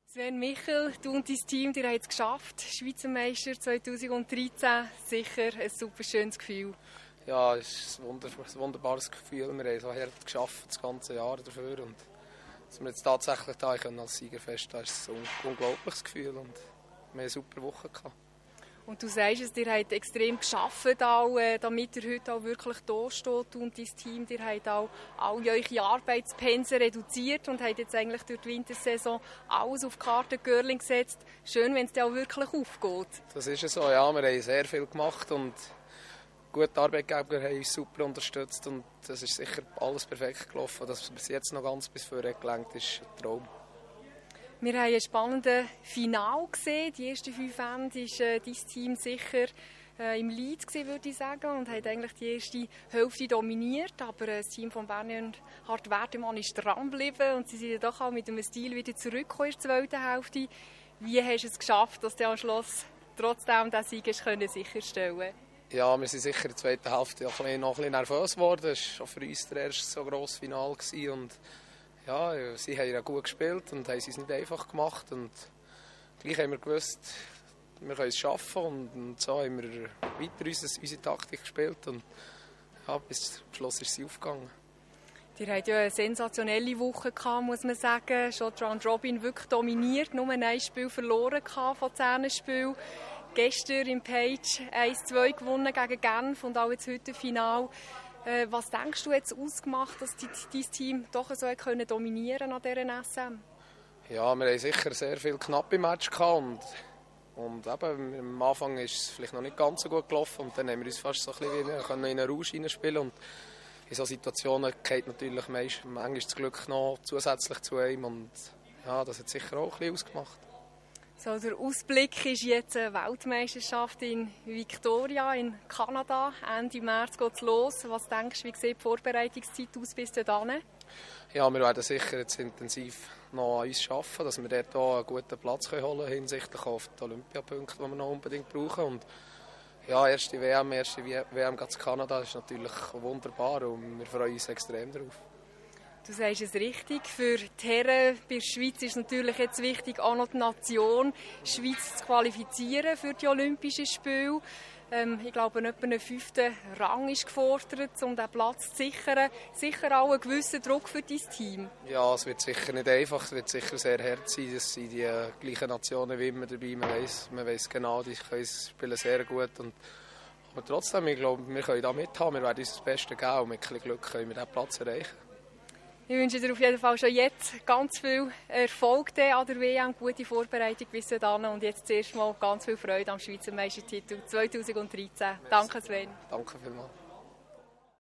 Sven Michel, du und dein Team, ihr habt es geschafft. Schweizer Meister 2013, sicher ein super schönes Gefühl. Ja, es ist ein wunderbares Gefühl. Wir haben so hart geschafft, das ganze Jahr dafür. Und dass wir jetzt tatsächlich da können als Sieger feststehen, ist ein unglaubliches Gefühl. Und wir haben eine super Woche gehabt. Und du sagst es, ihr habt extrem gearbeitet, auch, damit ihr heute auch wirklich da steht. Du und dein Team, ihr habt auch alle eure Arbeitspensen reduziert und habt jetzt eigentlich durch die Wintersaison alles auf die Karte Görling gesetzt. Schön, wenn es dann auch wirklich aufgeht. Das ist so, ja. Wir haben sehr viel gemacht und gute Arbeitgeber haben uns super unterstützt. Und das ist sicher alles perfekt gelaufen. Dass es bis jetzt noch ganz bis vorne gelangt ist ein Traum. Wir haben ein spannendes Finale gesehen. Die ersten 5 Ende war dein Team sicher im Lead gewesen, würde ich sagen, und hat eigentlich die erste Hälfte dominiert. Aber das Team von Bernhard Werdemann ist dran geblieben und sie sind doch auch mit einem Stil wieder zurückgekommen in der zweiten Hälfte. Wie hast du es geschafft, dass du am Schluss trotzdem den Sieg sicherstellen konntest? Ja, wir sind sicher in der zweiten Hälfte noch ein bisschen nervös geworden. Es war für uns der erste so grosses Finale und ja, sie haben ja gut gespielt und haben es uns nicht einfach gemacht. Und gleich haben wir gewusst, wir können es schaffen. Und so haben wir weiter unsere Taktik gespielt. Und ja, bis zum Schluss ist sie aufgegangen. Ihr hattet ja eine sensationelle Woche gehabt, muss man sagen. Schon Round Robin wirklich dominiert. Nur ein Spiel verloren von 10 Spielen. Gestern im Page 1-2 gewonnen gegen Genf und auch jetzt heute Finale. Was denkst du jetzt ausgemacht, dass dein Team doch so dominieren an dieser SM? Ja, wir haben sicher sehr viele knappe Matches gehabt und eben, am Anfang ist es vielleicht noch nicht ganz so gut gelaufen und dann haben wir uns fast so ein bisschen in einen Rausch hineinspielen und in solchen Situationen geht natürlich manchmal das Glück noch zusätzlich zu einem und ja, das hat sicher auch ein bisschen ausgemacht. So, der Ausblick ist jetzt eine Weltmeisterschaft in Victoria in Kanada. Ende März geht es los. Was denkst du, wie sieht die Vorbereitungszeit aus bis dahin? Ja, wir werden sicher jetzt intensiv noch an uns arbeiten, dass wir dort auch einen guten Platz holen können, hinsichtlich auf die Olympiapunkte, die wir noch unbedingt brauchen. Und ja, erste WM in Kanada ist natürlich wunderbar und wir freuen uns extrem darauf. Du sagst es richtig. Für die Herren bei der Schweiz ist es natürlich jetzt wichtig, auch noch die Nation Schweiz zu qualifizieren für die Olympischen Spiele. Ich glaube, etwa ein 5. Rang ist gefordert, um diesen Platz zu sichern. Sicher auch einen gewissen Druck für dein Team. Ja, es wird sicher nicht einfach. Es wird sicher sehr hart sein. Es sind die gleichen Nationen wie immer dabei. Man weiss genau, die spielen sehr gut. Aber trotzdem, ich glaube, wir können da mithaben. Wir werden uns das Beste geben und mit ein bisschen Glück können wir diesen Platz erreichen. Ich wünsche dir auf jeden Fall schon jetzt ganz viel Erfolg an der WM, gute Vorbereitung bis dahin und jetzt zuerst mal ganz viel Freude am Schweizer Meistertitel 2013. Danke, Sven. Danke vielmals.